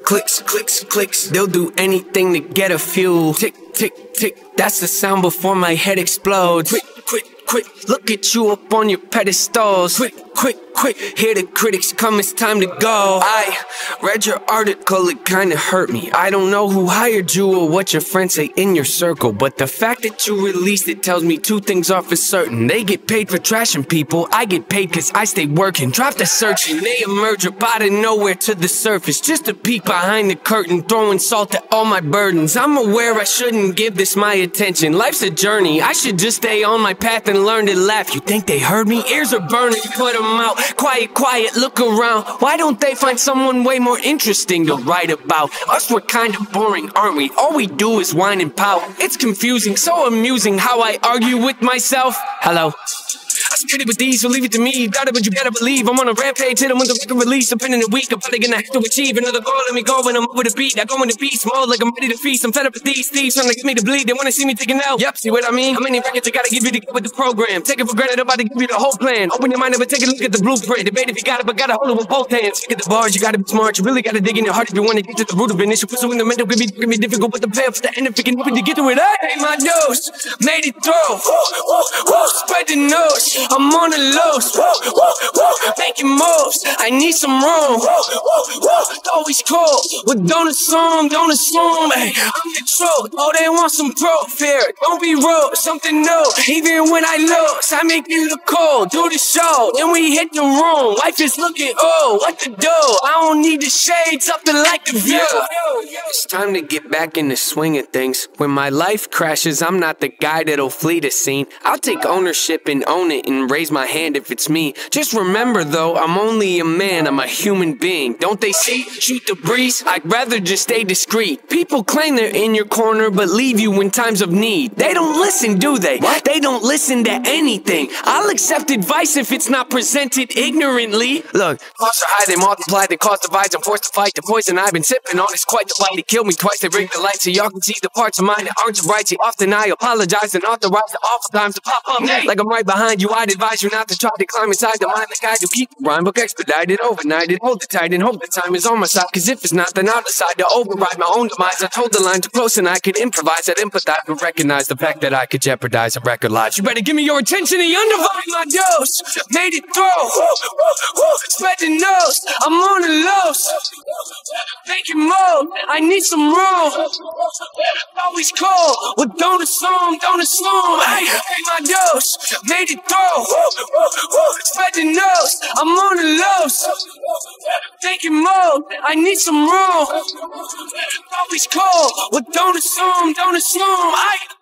clicks, clicks, clicks. They'll do anything to get a few. Tick, tick, tick. That's the sound before my head explodes. Quit, quit, quit. Look at you up on your pedestals. Quit, quit, quit. Hear the critics come, it's time to go. I read your article, it kinda hurt me. I don't know who hired you or what your friends say in your circle, but the fact that you released it tells me two things are for certain. They get paid for trashing people, I get paid cause I stay working. Drop the search and they emerge up out of nowhere to the surface, just a peek behind the curtain, throwing salt at all my burdens. I'm aware I shouldn't give this my attention. Life's a journey, I should just stay on my path and learn to laugh. You think they heard me? Ears are burning, put them out. Quiet, quiet, look around. Why don't they find someone way more interesting to write about? Us, we're kinda boring, aren't we? All we do is whine and pout. It's confusing, so amusing how I argue with myself. Hello. I spit it with these, so leave it to me. Doubt it, but you better believe I'm on a rampage. Hit 'em with the record release. I'm in a week. I'm probably gonna have to achieve another goal. Let me go when I'm over the beat. I go in the beast mode like I'm ready to feast. I'm fed up with these thieves trying to get me to bleed. They wanna see me taking out. Yep, see what I mean? How many records I gotta give you to get with the program? Take it for granted, I'm about to give you the whole plan. Open your mind up and take a look at the blueprint. Debate if you got it, but gotta hold it with both hands. Look at the bars, you gotta be smart. You really gotta dig in your heart if you wanna get to the root of an issue. Pursuing the mental could be difficult, but the payoff to the end of it can help you to get through it. Hey, my nose made it through. Spread the nose. I'm on the lows, making moves. I need some room. Always cold, but don't assume. Hey, I'm the truth. Oh, they want some proof here. Don't be rude, something new. Even when I lose, I make it look cool. Do the show, then we hit the room. Life is looking, oh, what to do? I don't need the shade, something like the view. It's time to get back in the swing of things. When my life crashes, I'm not the guy that'll flee the scene. I'll take ownership and own it and raise my hand if it's me. Just remember though, I'm only a man, I'm a human being. Don't they see? Shoot the breeze. I'd rather just stay discreet. People claim they're in your corner, but leave you in times of need. They don't listen, do they? What? They don't listen to anything. I'll accept advice if it's not presented ignorantly. Look, costs are high, they multiply, they cause divides. I'm forced to fight the poison I've been sipping on. It's quite the fight. It killed me twice, they bring the light so y'all can see the parts of mine that aren't right. See, often I apologize and authorize the awful times to pop up. Like I'm right behind you, I'd advise you not to try to climb inside the mind. The guy to keep the rhyme book expedited, overnighted. Hold it tight and hope the time is on my side. Cause if it's not, then I'll decide to override my own demise. I told the line too close and I could improvise. I'd empathize but recognize the fact that I could jeopardize a record life. You better give me your attention and undivided my dose. Made it through. Spread the nose. I'm on the lows. Making mode. I need some room. Always cold. Well, don't assume. Hey, my dose. Made it through. Spread the nose. I'm on the lows. Making mode. I need some room. Always cold. Well, don't assume.